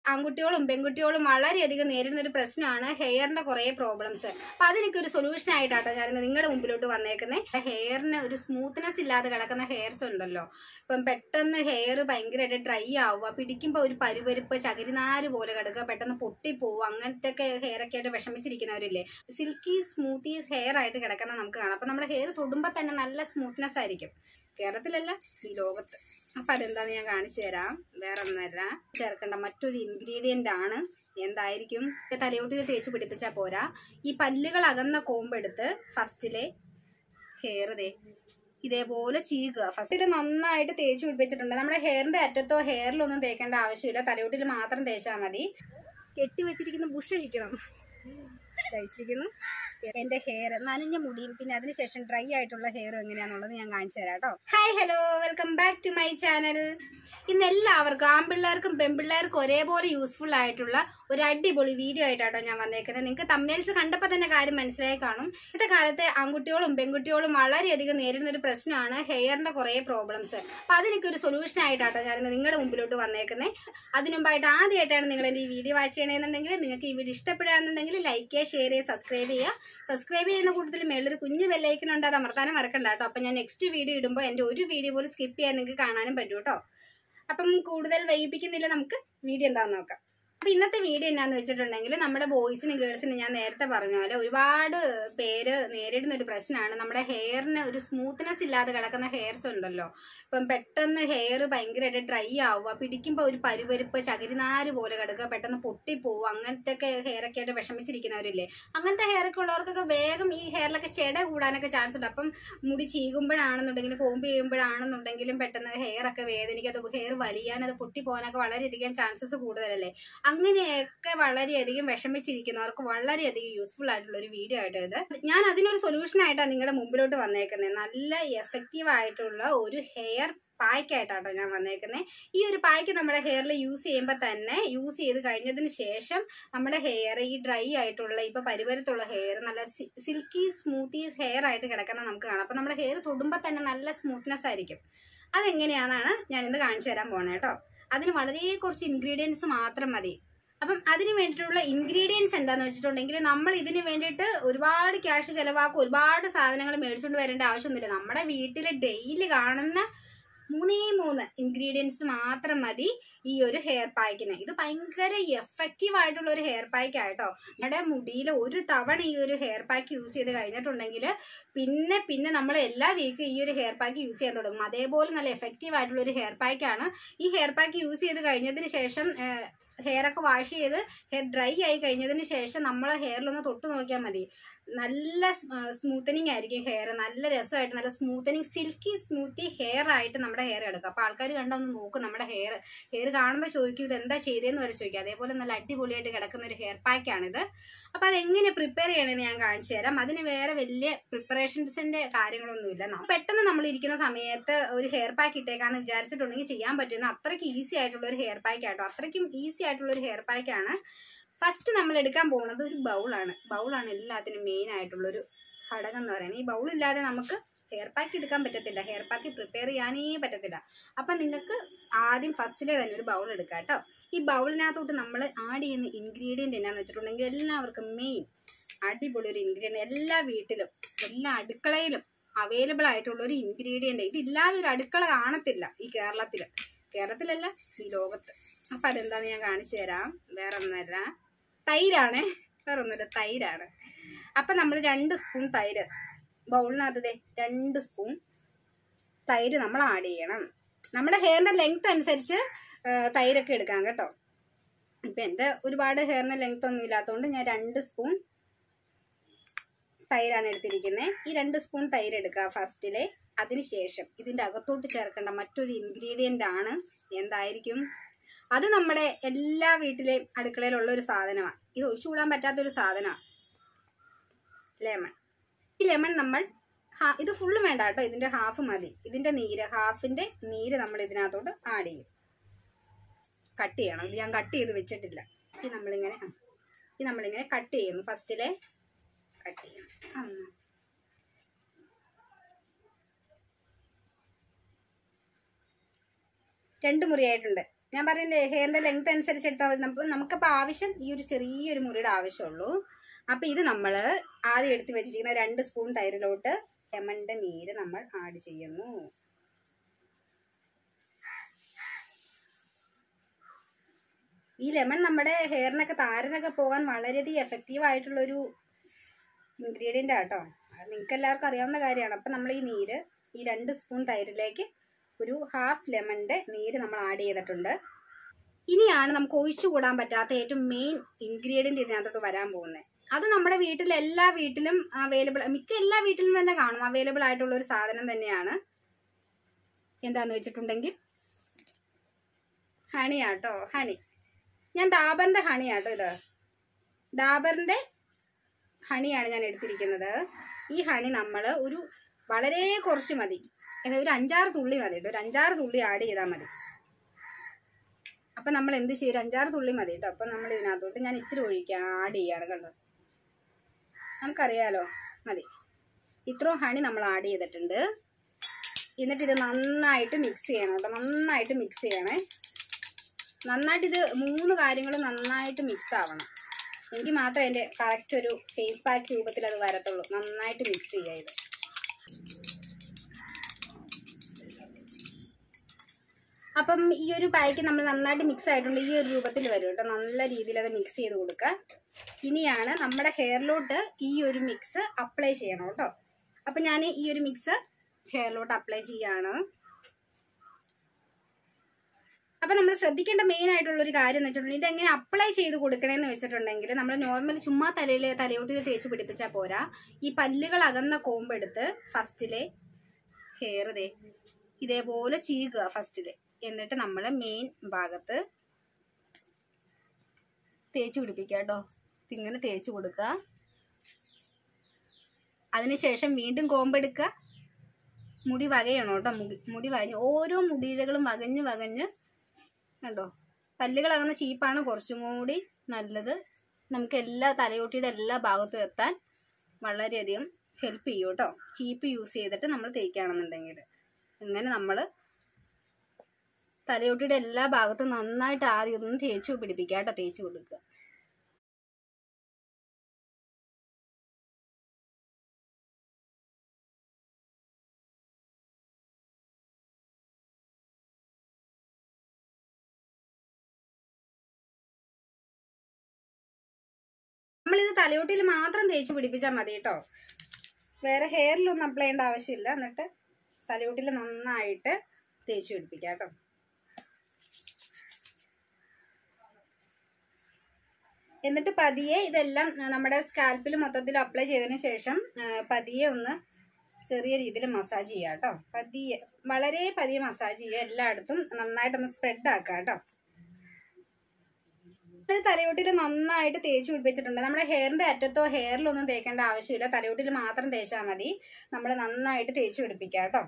ആൺകുട്ടികളും പെൺകുട്ടികളും വളരെയധികം നേരിടുന്ന ഒരു പ്രശ്നമാണ് ഹെയറിന്റെ കുറെ പ്രോബ്ലംസ്. അപ്പൊ അതിനൊക്കെ ഒരു സൊല്യൂഷൻ ആയിട്ടാട്ടോ ഞാൻ നിങ്ങളുടെ മുമ്പിലോട്ട് വന്നേക്കുന്നത്. ഹെയറിന് ഒരു സ്മൂത്ത്നെസ് ഇല്ലാതെ കിടക്കുന്ന ഹെയർസ് ഉണ്ടല്ലോ, ഇപ്പം പെട്ടെന്ന് ഹെയർ ഭയങ്കരമായിട്ട് ഡ്രൈ ആവുക, പിടിക്കുമ്പോൾ ഒരു പരുപരുപ്പ് ചകിരിനാര് പോലെ കിടക്കുക, പെട്ടെന്ന് പൊട്ടിപ്പോവുക, അങ്ങനത്തെ ഒക്കെ ഹെയർ ഒക്കെ ആയിട്ട് വിഷമിച്ചിരിക്കുന്നവരില്ലേ, സിൽക്കി സ്മൂത്തി ഹെയർ ആയിട്ട് കിടക്കുന്ന നമുക്ക് കാണാം. അപ്പൊ നമ്മുടെ ഹെയർ തൊടുമ്പോൾ തന്നെ നല്ല സ്മൂത്ത്നെസ് ആയിരിക്കും. കേരളത്തിലല്ല, ഈ ലോകത്ത്. അപ്പൊ അതെന്താന്ന് ഞാൻ കാണിച്ചു തരാം. വേറെ ഒന്നല്ല, ചേർക്കേണ്ട മറ്റൊരു ഇൻഗ്രീഡിയന്റ് ആണ്. എന്തായിരിക്കും? തലയോട്ടിൽ തേച്ച് പിടിപ്പിച്ചാൽ പോരാ. ഈ പല്ലുകൾ അകന്ന കോമ്പെടുത്ത് ഫസ്റ്റിലെ ഹെയർ ഇതേപോലെ ചീകുക. ഫസ്റ്റിൽ നന്നായിട്ട് തേച്ച് പിടിപ്പിച്ചിട്ടുണ്ട്. നമ്മുടെ ഹെയറിന്റെ അറ്റത്തോ ഹെയറിലൊന്നും തേക്കേണ്ട ആവശ്യമില്ല, തലയോട്ടിൽ മാത്രം തേച്ചാൽ മതി. കെട്ടിവെച്ചിരിക്കുന്ന ബുഷ് അഴിക്കണം. കഴിച്ചിരിക്കുന്നു. എന്റെ ഹെയർ നനഞ്ഞ മുടിയും പിന്നെ അതിനുശേഷം ഡ്രൈ ആയിട്ടുള്ള ഹെയറും എങ്ങനെയാന്നുള്ളത് ഞാൻ കാണിച്ചു തരാം കേട്ടോ. Hi, hello, welcome back to my channel. ഇന്ന് എല്ലാവർക്കും ആൺപിള്ളേർക്കും പെൺപിള്ളേർക്കും ഒരേപോലെ യൂസ്ഫുൾ ആയിട്ടുള്ള ഒരു അടിപൊളി വീഡിയോ ആയിട്ടാട്ടോ ഞാൻ വന്നേക്കുന്നത്. നിങ്ങൾക്ക് തംബ്നെയിൽസ് കണ്ടപ്പോൾ തന്നെ കാര്യം മനസ്സിലായി കാണും. ഇന്നത്തെ കാലത്തെ ആൺകുട്ടികളും പെൺകുട്ടികളും വളരെയധികം നേരിടുന്ന ഒരു പ്രശ്നമാണ് ഹെയറിന്റെ കുറെ പ്രോബ്ലംസ്. അപ്പൊ അതിനൊക്കെ ഒരു സൊല്യൂഷൻ ആയിട്ടാട്ടോ ഞാൻ നിങ്ങളുടെ മുമ്പിലോട്ട് വന്നേക്കുന്നത്. അതിനുമുമ്പായിട്ട് ആദ്യമായിട്ടാണ് നിങ്ങൾ എന്റെ ഈ വീഡിയോ വാച്ച് ചെയ്യണമെന്നുണ്ടെങ്കിൽ, നിങ്ങൾക്ക് ഈ വീഡിയോ ഇഷ്ടപ്പെടുകയാണെന്നുണ്ടെങ്കിൽ ലൈക്ക് ചെയ്യുക, ഷെയർ ചെയ്യുക, സബ്സ്ക്രൈബ് ചെയ്യുക. സബ്സ്ക്രൈബ് ചെയ്യുന്ന കൂട്ടത്തിൽ മേളിലൊരു കുഞ്ഞു ബെല്ലൈക്കൺ ഉണ്ട്, അത് അമർത്താനും മറക്കണ്ട കേട്ടോ. അപ്പൊ ഞാൻ നെക്സ്റ്റ് വീഡിയോ ഇടുമ്പോൾ എന്റെ ഒരു വീഡിയോ പോലും സ്കിപ്പ് ചെയ്യാൻ നിങ്ങൾക്ക് കാണാനും പറ്റും കേട്ടോ. അപ്പം കൂടുതൽ വൈകിപ്പിക്കുന്നില്ല, നമുക്ക് വീഡിയോ എന്താണെന്ന് നോക്കാം. അപ്പൊ ഇന്നത്തെ വീഡിയോ എന്നാന്ന് വെച്ചിട്ടുണ്ടെങ്കിൽ, നമ്മുടെ ബോയ്സിനും ഗേൾസിനും ഞാൻ നേരത്തെ പറഞ്ഞ പോലെ ഒരുപാട് പേര് നേരിടുന്ന ഒരു പ്രശ്നമാണ് നമ്മുടെ ഹെയറിന് ഒരു സ്മൂത്ത്നെസ് ഇല്ലാതെ കിടക്കുന്ന ഹെയർസ് ഉണ്ടല്ലോ. ഇപ്പം പെട്ടെന്ന് ഹെയർ ഭയങ്കരമായിട്ട് ഡ്രൈ ആവുക, പിടിക്കുമ്പോൾ ഒരു പരുപരുപ്പ് ചകിരിനാര് പോലെ കിടക്കുക, പെട്ടെന്ന് പൊട്ടിപ്പോവുക, അങ്ങനത്തെ ഒക്കെ ഹെയറൊക്കെ ആയിട്ട് വിഷമിച്ചിരിക്കുന്നവരില്ലേ, അങ്ങനത്തെ ഹെയറൊക്കെ ഉള്ളവർക്കൊക്കെ വേഗം ഈ ഹെയറിലൊക്കെ ചെട കൂടാനൊക്കെ ചാൻസ് ഉണ്ട്. അപ്പം മുടി ചീകുമ്പോഴാണെന്നുണ്ടെങ്കിലും കോമ്പ് ചെയ്യുമ്പോഴാണെന്നുണ്ടെങ്കിലും പെട്ടെന്ന് ഹെയർ ഒക്കെ വേദനിക്കുക, അത് ഹെയർ വലിയാൻ, അത് പൊട്ടിപ്പോകാനൊക്കെ വളരെയധികം ചാൻസസ് കൂടുതലല്ലേ. അങ്ങനെയൊക്കെ വളരെയധികം വിഷമിച്ചിരിക്കുന്നവർക്ക് വളരെയധികം യൂസ്ഫുൾ ആയിട്ടുള്ള ഒരു വീഡിയോ ആയിട്ട് ഇത് ഞാൻ അതിനൊരു സൊല്യൂഷൻ ആയിട്ടാണ് നിങ്ങളുടെ മുമ്പിലോട്ട് വന്നേക്കുന്നത്. നല്ല എഫക്റ്റീവ് ആയിട്ടുള്ള ഒരു ഹെയർ പായ്ക്കായിട്ടാട്ടോ ഞാൻ വന്നേക്കുന്നത്. ഈ ഒരു പായ്ക്ക് നമ്മുടെ ഹെയറിൽ യൂസ് ചെയ്യുമ്പോൾ തന്നെ, യൂസ് ചെയ്ത് കഴിഞ്ഞതിന് ശേഷം നമ്മുടെ ഹെയർ ഈ ഡ്രൈ ആയിട്ടുള്ള ഇപ്പൊ പരുപരത്തുള്ള ഹെയർ നല്ല സിൽക്കി സ്മൂത്തി ഹെയർ ആയിട്ട് കിടക്കുന്ന നമുക്ക് കാണാം. അപ്പൊ നമ്മുടെ ഹെയർ തൊടുമ്പോൾ തന്നെ നല്ല സ്മൂത്ത്നെസ് ആയിരിക്കും. അതെങ്ങനെയാണെന്നാണ് ഞാനിന്ന് കാണിച്ചു തരാൻ പോണേ കേട്ടോ. അതിന് വളരെ കുറച്ച് ഇൻഗ്രീഡിയൻസ് മാത്രം മതി. അപ്പം അതിന് വേണ്ടിയിട്ടുള്ള ഇൻഗ്രീഡിയൻസ് എന്താന്ന് വെച്ചിട്ടുണ്ടെങ്കിൽ, നമ്മൾ ഇതിന് വേണ്ടിയിട്ട് ഒരുപാട് ക്യാഷ് ചെലവാക്കും, ഒരുപാട് സാധനങ്ങൾ മേടിച്ചുകൊണ്ട് വരേണ്ട ആവശ്യമൊന്നുമില്ല. നമ്മുടെ വീട്ടിൽ ഡെയിലി കാണുന്ന 3 ഇൻഗ്രീഡിയൻസ് മാത്രം മതി ഈ ഒരു ഹെയർ പാക്കിന്. ഇത് ഭയങ്കര എഫക്റ്റീവ് ആയിട്ടുള്ള ഒരു ഹെയർ പാക്ക് ആയിട്ടോ. നമ്മുടെ മുടിയിൽ ഒരു തവണ ഈ ഒരു ഹെയർ പാക്ക് യൂസ് ചെയ്ത് കഴിഞ്ഞിട്ടുണ്ടെങ്കിൽ പിന്നെ നമ്മൾ എല്ലാ വീക്കും ഈ ഒരു ഹെയർ പാക്ക് യൂസ് ചെയ്യാൻ തുടങ്ങും. അതേപോലെ നല്ല എഫക്റ്റീവ് ആയിട്ടുള്ള ഒരു ഹെയർ പാക്കാണ്. ഈ ഹെയർ പാക്ക് യൂസ് ചെയ്ത് കഴിഞ്ഞതിന് ശേഷം ഹെയർ ഒക്കെ വാഷ് ചെയ്ത് ഹെയർ ഡ്രൈ ആയി കഴിഞ്ഞതിന് ശേഷം നമ്മൾ ഹെയറിലൊന്ന് തൊട്ട് നോക്കിയാൽ മതി. നല്ല സ്മൂത്തനിങ് ആയിരിക്കും ഹെയർ, നല്ല രസമായിട്ട് നല്ല സ്മൂത്തനിങ് സിൽക്കി സ്മൂത്തി ഹെയർ ആയിട്ട് നമ്മുടെ ഹെയർ എടുക്കുക. അപ്പൊ ആൾക്കാർ കണ്ടൊന്ന് നോക്കും, നമ്മുടെ ഹെയർ കാണുമ്പോൾ ചോദിക്കും ഇത് എന്താ ചെയ്തതെന്ന് വരെ ചോദിക്കും. അതേപോലെ നല്ല അടിപൊളിയായിട്ട് കിടക്കുന്ന ഒരു ഹെയർ പാക്കാണിത്. അപ്പൊ അതെങ്ങനെ പ്രിപ്പയർ ചെയ്യണമെന്ന് ഞാൻ കാണിച്ചു തരാം. അതിന് വേറെ വലിയ പ്രിപ്പറേഷൻസിന്റെ കാര്യങ്ങളൊന്നുമില്ല. പെട്ടെന്ന് നമ്മൾ ഇരിക്കുന്ന സമയത്ത് ഒരു ഹെയർ പാക്ക് ഇട്ടേക്കാന്ന് വിചാരിച്ചിട്ടുണ്ടെങ്കിൽ ചെയ്യാൻ പറ്റുന്ന അത്രയ്ക്ക് ഈസി ആയിട്ടുള്ള ഒരു ഹെയർ പാക്ക് ആയിട്ടോ. അത്രയ്ക്കും ഈസി ആയിട്ടുള്ള ഒരു ഹെയർ പാക്കാണ്. ഫസ്റ്റ് നമ്മൾ എടുക്കാൻ പോകുന്നത് ഒരു ബൗളാണ് എല്ലാത്തിനും മെയിൻ ആയിട്ടുള്ളൊരു ഘടകം എന്ന് പറയുന്നത്. ഈ ബൗളില്ലാതെ നമുക്ക് ഹെയർ പാക്ക് എടുക്കാൻ പറ്റത്തില്ല, ഹെയർ പാക്ക് പ്രിപ്പയർ ചെയ്യാനേ പറ്റത്തില്ല. അപ്പം നിങ്ങൾക്ക് ആദ്യം ഫസ്റ്റിലെ തന്നെ ഒരു ബൗൾ എടുക്കാം കേട്ടോ. ഈ ബൗളിനകത്തോട്ട് നമ്മൾ ആഡ് ചെയ്യുന്ന ഇൻഗ്രീഡിയൻറ്റ് എന്നാന്ന് വെച്ചിട്ടുണ്ടെങ്കിൽ, എല്ലാവർക്കും മെയിൻ അടിപൊളി ഒരു ഇൻഗ്രീഡിയൻറ്റ്, എല്ലാ വീട്ടിലും എല്ലാ അടുക്കളയിലും അവൈലബിൾ ആയിട്ടുള്ള ഒരു ഇൻഗ്രീഡിയൻറ്റ്. ഇതില്ലാതെ ഒരു അടുക്കള കാണത്തില്ല ഈ കേരളത്തിലല്ല, ഈ ലോകത്ത്. അപ്പം അതെന്താണെന്ന് ഞാൻ കാണിച്ചു തരാം. വേറെ ഒന്നുമല്ല, തൈരാണ്. തൈരാണ്. അപ്പം നമ്മൾ 2 സ്പൂൺ തൈര് ബൗളിനകത്ത് 2 സ്പൂൺ തൈര് നമ്മൾ ആഡ് ചെയ്യണം. നമ്മുടെ ഹെയറിന്റെ ലെങ്ത് അനുസരിച്ച് തൈരൊക്കെ എടുക്കാം കേട്ടോ. ഇപ്പം എൻ്റെ ഒരുപാട് ഹെയറിന് ലെങ്ത് ഒന്നും ഇല്ലാത്തതുകൊണ്ട് ഞാൻ 2 സ്പൂൺ തൈരാണ് എടുത്തിരിക്കുന്നത്. ഈ 2 സ്പൂൺ തൈര് എടുക്കുക ഫസ്റ്റിലെ. അതിനുശേഷം ഇതിൻ്റെ അകത്തോട്ട് ചേർക്കേണ്ട മറ്റൊരു ഇൻഗ്രീഡിയൻ്റ് ആണ്. എന്തായിരിക്കും? അത് നമ്മുടെ എല്ലാ വീട്ടിലെയും അടുക്കളയിലുള്ള ഒരു സാധനമാണ്. ഇത് ഒഴിച്ചുകൂടാൻ പറ്റാത്തൊരു സാധനമാണ്, ലെമൺ. ഈ ലെമൺ നമ്മൾ ഇത് ഫുള്ളും വേണ്ട കേട്ടോ, ഇതിന്റെ ഹാഫ് മതി. ഇതിന്റെ ഹാഫിന്റെ നീര് നമ്മൾ ഇതിനകത്തോട്ട് ആഡ് ചെയ്യും. കട്ട് ചെയ്യണം. ഇത് ഞാൻ കട്ട് ചെയ്ത് വെച്ചിട്ടില്ല. ഇത് നമ്മളിങ്ങനെ കട്ട് ചെയ്യുന്നു. ഫസ്റ്റിലെ കട്ട് ചെയ്യണം. 2 മുറിയായിട്ടുണ്ട്. ഞാൻ പറഞ്ഞില്ലേ ഹെയറിന്റെ ലെങ്ത് അനുസരിച്ച് എടുത്താൽ മതി. നമുക്കിപ്പോൾ ആവശ്യം ഈ ഒരു ചെറിയൊരു മുറിയുടെ ആവശ്യമുള്ളൂ. അപ്പൊ ഇത് നമ്മൾ ആദ്യം എടുത്ത് വെച്ചിരിക്കുന്ന 2 സ്പൂൺ തൈരിലോട്ട് ലെമണിന്റെ നീര് നമ്മൾ ആഡ് ചെയ്യുന്നു. ഈ ലെമൺ നമ്മുടെ ഹെയറിനൊക്കെ താരനൊക്കെ പോകാൻ വളരെയധികം എഫക്റ്റീവ് ആയിട്ടുള്ളൊരു ഇൻഗ്രീഡിയൻ്റ് ആട്ടോ. അത് നിങ്ങൾക്ക് എല്ലാവർക്കും അറിയാവുന്ന കാര്യമാണ്. അപ്പം നമ്മൾ ഈ നീര് ഈ 2 സ്പൂൺ തൈരിലേക്ക് ഒരു ഹാഫ് ലെമണിന്റെ നീര് നമ്മൾ ആഡ് ചെയ്തിട്ടുണ്ട്. ഇനിയാണ് നമുക്ക് ഒഴിച്ചുകൂടാൻ പറ്റാത്ത ഏറ്റവും മെയിൻ ഇൻഗ്രീഡിയൻറ്റ് ഇതിനകത്തോട്ട് വരാൻ പോകുന്നത്. അത് നമ്മുടെ വീട്ടിൽ എല്ലാ വീട്ടിലും അവൈലബിൾ, മിക്ക എല്ലാ വീട്ടിലും തന്നെ കാണും, അവൈലബിൾ ആയിട്ടുള്ള ഒരു സാധനം തന്നെയാണ്. എന്താന്ന് വെച്ചിട്ടുണ്ടെങ്കിൽ ഹണിയാട്ടോ. ഹണി ഞാൻ ഡാബറിന്റെ ഹണിയാട്ടോ. ഇത് ഡാബറിന്റെ ഹണിയാണ് ഞാൻ എടുത്തിരിക്കുന്നത്. ഈ ഹണി നമ്മൾ ഒരു വളരെ കുറച്ച് മതി, ഒരു 5-6 തുള്ളി മതി കേട്ടോ. ഒരു 5-6 തുള്ളി ആഡ് ചെയ്താൽ മതി. അപ്പം നമ്മൾ എന്ത് ചെയ്യും, 5-6 തുള്ളി മതി കേട്ടോ. അപ്പം നമ്മൾ ഇതിനകത്തോട്ട് ഞാൻ ഇച്ചിരി ആഡ് ചെയ്യാണ് കണ്ടോ. നമുക്കറിയാലോ, മതി. ഇത്രയും ഹണി നമ്മൾ ആഡ് ചെയ്തിട്ടുണ്ട്. എന്നിട്ട് ഇത് നന്നായിട്ട് മിക്സ് ചെയ്യണം കേട്ടോ. നന്നായിട്ട് മിക്സ് ചെയ്യണേ. നന്നായിട്ട് ഇത് 3 കാര്യങ്ങളും നന്നായിട്ട് മിക്സ് ആവണം. എനിക്ക് മാത്രമേ എൻ്റെ കറക്റ്റ് ഒരു ഫേസ് പാക്ക് രൂപത്തിൽ അത് വരത്തുള്ളൂ. നന്നായിട്ട് മിക്സ് ചെയ്യുക ഇത്. അപ്പം ഈ ഒരു പാക്ക് നമ്മൾ നന്നായിട്ട് മിക്സ് ആയിട്ടുണ്ട്. ഈ ഒരു രൂപത്തിൽ വരും കേട്ടോ. നല്ല രീതിയിൽ അത് മിക്സ് ചെയ്ത് കൊടുക്കുക. ഇനിയാണ് നമ്മുടെ ഹെയറിലോട്ട് ഈ ഒരു മിക്സ് അപ്ലൈ ചെയ്യണം കേട്ടോ. അപ്പം ഞാൻ ഈ ഒരു മിക്സ് ഹെയറിലോട്ട് അപ്ലൈ ചെയ്യാണ്. അപ്പം നമ്മൾ ശ്രദ്ധിക്കേണ്ട മെയിൻ ആയിട്ടുള്ളൊരു കാര്യം എന്ന് വെച്ചിട്ടുണ്ടെങ്കിൽ ഇതെങ്ങനെ അപ്ലൈ ചെയ്ത് കൊടുക്കണമെന്ന് വെച്ചിട്ടുണ്ടെങ്കിൽ നമ്മൾ നോർമലി ചുമ്മാ തലയോട്ടിൽ തേച്ച് പിടിപ്പിച്ചാൽ പോരാ. ഈ പല്ലുകൾ അകന്ന കോമ്പെടുത്ത് ഫസ്റ്റിലെ ഹെയർ ഇതേപോലെ ചീകുക ഫസ്റ്റില്. എന്നിട്ട് നമ്മൾ മെയിൻ ഭാഗത്ത് തേച്ച് പിടിപ്പിക്കുക കേട്ടോ. ഇങ്ങനെ തേച്ച് കൊടുക്കുക. അതിനുശേഷം വീണ്ടും കോമ്പെടുക്കുക. മുടി വകയണം കേട്ടോ. മുടി വകഞ്ഞ് ഓരോ മുടിയിഴകളും വകഞ്ഞ് കണ്ടോ. പല്ലുകളകന്ന ചീപ്പാണ് കുറച്ചും കൂടി നല്ലത്. നമുക്ക് തലയോട്ടിയുടെ എല്ലാ ഭാഗത്തും എത്താൻ വളരെയധികം ഹെൽപ്പ് ചെയ്യും കേട്ടോ. ചീപ്പ് യൂസ് ചെയ്തിട്ട് നമ്മൾ തേക്കുകയാണെന്നുണ്ടെങ്കിൽ ഇങ്ങനെ നമ്മൾ തലയോട്ടിയുടെ എല്ലാ ഭാഗത്തും നന്നായിട്ട് ആദ്യം ഒന്ന് തേച്ച് പിടിപ്പിക്കുക കേട്ടോ. തേച്ച് കൊടുക്കുക. നമ്മളിത് തലയോട്ടിയിൽ മാത്രം തേച്ച് പിടിപ്പിച്ചാൽ മതി കേട്ടോ. വേറെ ഹെയറിലൊന്നും അപ്ലൈ ചെയ്യേണ്ട ആവശ്യമില്ല. എന്നിട്ട് തലയോട്ടിയിൽ നന്നായിട്ട് തേച്ച് പിടിപ്പിക്കാം കേട്ടോ. എന്നിട്ട് പതിയെ ഇതെല്ലാം നമ്മുടെ സ്കാൽപ്പിൽ മൊത്തത്തിൽ അപ്ലൈ ചെയ്തതിന് ശേഷം പതിയെ ഒന്ന് ചെറിയ രീതിയിൽ മസാജ് ചെയ്യുക കേട്ടോ. പതിയെ, വളരെ പതിയെ മസാജ് ചെയ്യുക. എല്ലായിടത്തും നന്നായിട്ടൊന്ന് സ്പ്രെഡ് ആക്കുക കേട്ടോ. തലയോട്ടിൽ നന്നായിട്ട് തേച്ച് പിടിപ്പിച്ചിട്ടുണ്ട്. നമ്മുടെ ഹെയറിന്റെ അറ്റത്തോ ഹെയറിലൊന്നും തേക്കേണ്ട ആവശ്യമില്ല. തലയോട്ടിൽ മാത്രം തേച്ചാൽ മതി. നമ്മൾ നന്നായിട്ട് തേച്ച് പിടിപ്പിക്കുക കേട്ടോ.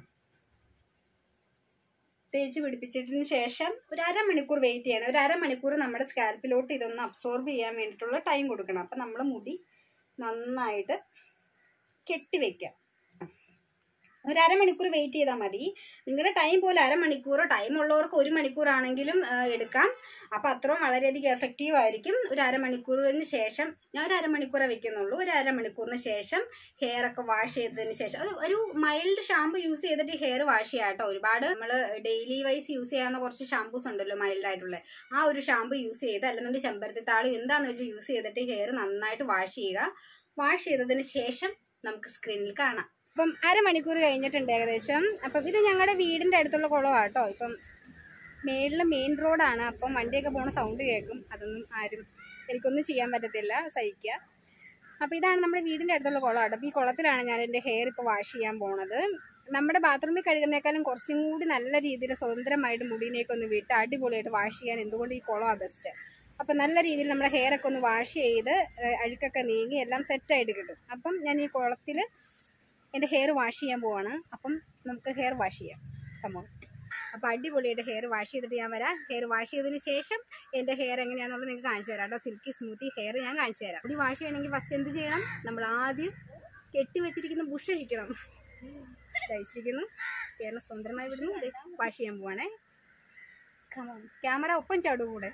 തേച്ച് പിടിപ്പിച്ചതിന് ശേഷം ഒരു അരമണിക്കൂർ വെയിറ്റ് ചെയ്യണം. ഒരു അരമണിക്കൂർ നമ്മുടെ സ്കാൽപ്പിലോട്ട് ഇതൊന്ന് അബ്സോർബ് ചെയ്യാൻ വേണ്ടിയിട്ടുള്ള ടൈം കൊടുക്കണം. അപ്പം നമ്മൾ മുടി നന്നായിട്ട് കെട്ടിവെക്കാം. ഒരു അരമണിക്കൂർ വെയിറ്റ് ചെയ്താൽ മതി. നിങ്ങളുടെ ടൈം പോലെ അരമണിക്കൂറോ, ടൈം ഉള്ളവർക്ക് 1 മണിക്കൂറാണെങ്കിലും എടുക്കാം. അപ്പം അത്രയും വളരെയധികം എഫക്റ്റീവ് ആയിരിക്കും. ഒരു അരമണിക്കൂറിന് ശേഷം, ഞാൻ ഒരു അരമണിക്കൂറേ വെക്കുന്നുള്ളൂ. ഒരു അരമണിക്കൂറിന് ശേഷം ഹെയർ ഒക്കെ വാഷ് ചെയ്തതിന് ശേഷം ഒരു മൈൽഡ് ഷാമ്പു യൂസ് ചെയ്തിട്ട് ഹെയർ വാഷ് ചെയ്യാം കേട്ടോ. ഒരുപാട് നമ്മൾ ഡെയിലി വൈസ് യൂസ് ചെയ്യാവുന്ന കുറച്ച് ഷാമ്പൂസ് ഉണ്ടല്ലോ മൈൽഡ് ആയിട്ടുള്ള, ആ ഒരു ഷാമ്പു യൂസ് ചെയ്ത് അല്ലെന്നുണ്ടെങ്കിൽ ചെമ്പരത്തിത്താളും എന്താണെന്ന് വെച്ചാൽ യൂസ് ചെയ്തിട്ട് ഹെയർ നന്നായിട്ട് വാഷ് ചെയ്യുക. വാഷ് ചെയ്തതിന് ശേഷം നമുക്ക് സ്ക്രീനിൽ കാണാം. അപ്പം അരമണിക്കൂർ കഴിഞ്ഞിട്ടുണ്ട് ഏകദേശം. അപ്പം ഇത് ഞങ്ങളുടെ വീടിൻ്റെ അടുത്തുള്ള കുളമാണ് കേട്ടോ. ഇപ്പം മേളിൽ മെയിൻ റോഡാണ്. അപ്പം വണ്ടിയൊക്കെ പോണ സൗണ്ട് കേൾക്കും. അതൊന്നും എനിക്കൊന്നും ചെയ്യാൻ പറ്റത്തില്ല, സഹിക്കുക. അപ്പം ഇതാണ് നമ്മുടെ വീടിൻ്റെ അടുത്തുള്ള കുളമാണ്. അപ്പം ഈ കുളത്തിലാണ് ഞാൻ എൻ്റെ ഹെയർ ഇപ്പോൾ വാഷ് ചെയ്യാൻ പോണത്. നമ്മുടെ ബാത്റൂമിൽ കഴുകുന്നേക്കാളും കുറച്ചും കൂടി നല്ല രീതിയിൽ സ്വതന്ത്രമായിട്ട് മുടിയിലേക്ക് ഒന്ന് വിട്ട് അടിപൊളിയായിട്ട് വാഷ് ചെയ്യാൻ എന്തുകൊണ്ട് ഈ കുളമാണ് ബെസ്റ്റ്. അപ്പം നല്ല രീതിയിൽ നമ്മുടെ ഹെയറൊക്കെ ഒന്ന് വാഷ് ചെയ്ത് അഴുക്കൊക്കെ നീങ്ങി എല്ലാം സെറ്റായിട്ട് കിട്ടും. അപ്പം ഞാൻ ഈ കുളത്തിൽ എൻ്റെ ഹെയർ വാഷ് ചെയ്യാൻ പോവാണ്. അപ്പം നമുക്ക് ഹെയർ വാഷ് ചെയ്യാം. കമോൺ. അപ്പോൾ അടിപൊളിയായിട്ട് ഹെയർ വാഷ് ചെയ്തിട്ട് ഞാൻ വരാം. ഹെയർ വാഷ് ചെയ്തതിന് ശേഷം എൻ്റെ ഹെയർ എങ്ങനെയാണെന്നുള്ളത് നിങ്ങൾക്ക് കാണിച്ചു തരാം കേട്ടോ. സിൽക്കി സ്മൂത്തി ഹെയർ ഞാൻ കാണിച്ചു തരാം. മുടി വാഷ് ചെയ്യണമെങ്കിൽ ഫസ്റ്റ് എന്ത് ചെയ്യണം, നമ്മൾ ആദ്യം കെട്ടി വെച്ചിരിക്കുന്ന ബുഷ് അഴിക്കണം. കഴിച്ചിരിക്കുന്നു, ഹെയറിനെ സ്വന്തമായി വിടുന്നു. വാഷ് ചെയ്യാൻ പോവാണേ. ക്യാമറ ഒപ്പം ചാടൂ കൂടെ.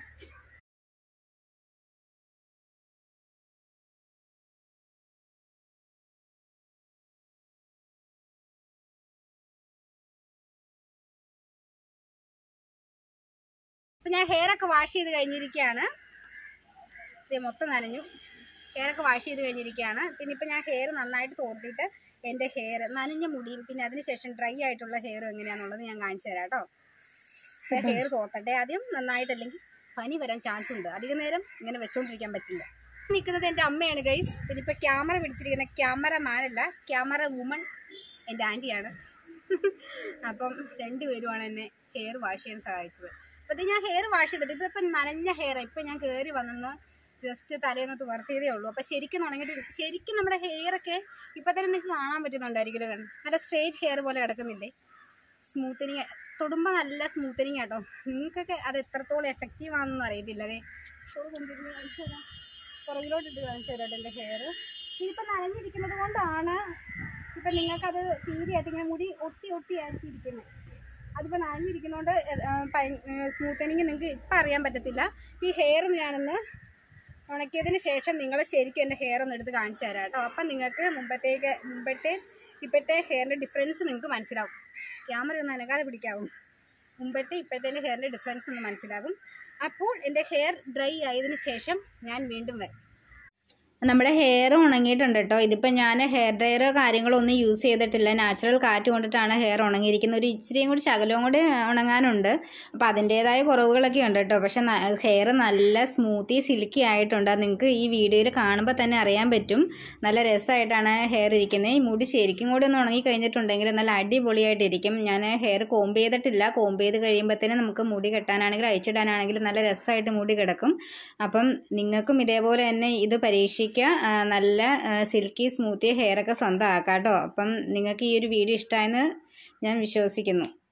അപ്പം ഞാൻ ഹെയറൊക്കെ വാഷ് ചെയ്ത് കഴിഞ്ഞിരിക്കുകയാണ്. ഇത് മൊത്തം നനഞ്ഞു. ഹെയറൊക്കെ വാഷ് ചെയ്ത് കഴിഞ്ഞിരിക്കുകയാണ്. പിന്നെ ഇപ്പം ഞാൻ ഹെയർ നന്നായിട്ട് തോർത്തിട്ട് എൻ്റെ ഹെയർ നനഞ്ഞ മുടിയും പിന്നെ അതിനുശേഷം ഡ്രൈ ആയിട്ടുള്ള ഹെയറും എങ്ങനെയാണെന്നുള്ളത് ഞാൻ കാണിച്ചു തരാം കേട്ടോ. ഹെയർ തോർത്തട്ടെ ആദ്യം നന്നായിട്ട്, അല്ലെങ്കിൽ പനി വരാൻ ചാൻസ് ഉണ്ട്. അധികം നേരം ഇങ്ങനെ വെച്ചുകൊണ്ടിരിക്കാൻ പറ്റില്ല. നിൽക്കുന്നത് എൻ്റെ അമ്മയാണ് ഗൈസ്. പിന്നെ ഇപ്പോൾ ക്യാമറ പിടിച്ചിരിക്കുന്ന ക്യാമറമാനല്ല, ക്യാമറ വുമൺ എൻ്റെ ആൻറ്റിയാണ്. അപ്പം രണ്ടുപേരുമാണ് എന്നെ ഹെയർ വാഷ് ചെയ്യാൻ സഹായിച്ചത്. അപ്പോൾ ഇത് ഞാൻ ഹെയർ വാഷ് ചെയ്തിട്ട് ഇതിപ്പം നനഞ്ഞ ഹെയർ ഇപ്പം ഞാൻ കയറി വന്നെന്ന് ജസ്റ്റ് തലേന്ന് തുവർത്തിയതേ ഉള്ളൂ. അപ്പോൾ ശരിക്കും ഉണങ്ങിയിട്ട് ശരിക്കും നമ്മുടെ ഹെയറൊക്കെ ഇപ്പം തന്നെ നിങ്ങൾക്ക് കാണാൻ പറ്റുന്നുണ്ടായിരിക്കും. നല്ല സ്ട്രേറ്റ് ഹെയർ പോലെ കിടക്കുന്നില്ലേ. സ്മൂത്തനിങ് തൊടുമ്പോൾ നല്ല സ്മൂത്തനിങ് കേട്ടോ. നിങ്ങൾക്കൊക്കെ അത് എത്രത്തോളം എഫക്റ്റീവ് ആണെന്നൊന്നും അറിയത്തില്ല. അതെ കൊണ്ടിരുന്ന് കാണിച്ചു തരാം, പുറകിലോട്ടിട്ട് കാണിച്ചു തരാം എൻ്റെ ഹെയർ. ഇതിപ്പോൾ നനഞ്ഞിരിക്കുന്നത് കൊണ്ടാണ് ഇപ്പം നിങ്ങൾക്കത് തീരെയായിട്ട് ഇങ്ങനെ മുടി ഒട്ടി ആക്കിയിരിക്കുന്നത്. അതിപ്പോൾ നനഞ്ഞിരിക്കുന്നതുകൊണ്ട് സ്മൂത്തനിങ് നിങ്ങൾക്ക് ഇപ്പം അറിയാൻ പറ്റത്തില്ല. ഈ ഹെയർ ഞാനൊന്ന് ഉണക്കിയതിന് ശേഷം നിങ്ങൾ ശരിക്കും എൻ്റെ ഹെയർ ഒന്ന് എടുത്ത് കാണിച്ചു തരാം കേട്ടോ. അപ്പം നിങ്ങൾക്ക് ഇപ്പോഴത്തെ ഹെയറിൻ്റെ ഡിഫറൻസ് നിങ്ങൾക്ക് മനസ്സിലാവും. ക്യാമറ ഒന്ന് അനങ്ങാതെ പിടിക്കാവും. ഇപ്പോഴത്തെ ഹെയറിൻ്റെ ഡിഫറൻസ് ഒന്ന് മനസ്സിലാകും. അപ്പോൾ എൻ്റെ ഹെയർ ഡ്രൈ ആയതിനു ശേഷം ഞാൻ വീണ്ടും വരും. നമ്മുടെ ഹെയർ ഉണങ്ങിയിട്ടുണ്ട് കേട്ടോ. ഇതിപ്പോൾ ഞാൻ ഹെയർ ഡ്രയറോ കാര്യങ്ങളോ ഒന്നും യൂസ് ചെയ്തിട്ടില്ല. നാച്ചുറൽ കാറ്റ് കൊണ്ടിട്ടാണ് ഹെയർ ഉണങ്ങിയിരിക്കുന്നത്. ഒരു ഇച്ചിരിയും കൂടി ശകലവും കൂടി ഉണങ്ങാനുണ്ട്. അപ്പോൾ അതിൻ്റേതായ കുറവുകളൊക്കെ ഉണ്ട് കേട്ടോ. പക്ഷെ ഹെയർ നല്ല സ്മൂത്തി സിൽക്കി ആയിട്ടുണ്ട്. നിങ്ങൾക്ക് ഈ വീഡിയോയിൽ കാണുമ്പോൾ തന്നെ അറിയാൻ പറ്റും. നല്ല രസമായിട്ടാണ് ഹെയർ ഇരിക്കുന്നത്. ഈ മുടി ശരിക്കും കൂടി ഒന്ന് ഉണങ്ങി കഴിഞ്ഞിട്ടുണ്ടെങ്കിൽ നല്ല അടിപൊളിയായിട്ടിരിക്കും. ഞാൻ ഹെയർ കോംബ് ചെയ്തിട്ടില്ല. കോംബ് ചെയ്ത് കഴിയുമ്പോഴത്തേനും നമുക്ക് മുടി കെട്ടാനാണെങ്കിലും അയച്ചിടാനാണെങ്കിലും നല്ല രസമായിട്ട് മുടി കിടക്കും. അപ്പം നിങ്ങൾക്കും ഇതേപോലെ തന്നെ ഇത് പരീക്ഷിക്കുക. നല്ല സിൽക്കി സ്മൂത്തി ഹെയറൊക്കെ സ്വന്തമാക്കാം കേട്ടോ. അപ്പം നിങ്ങൾക്ക് ഈ ഒരു വീഡിയോ ഇഷ്ടമായെന്ന് ഞാൻ വിശ്വസിക്കുന്നു.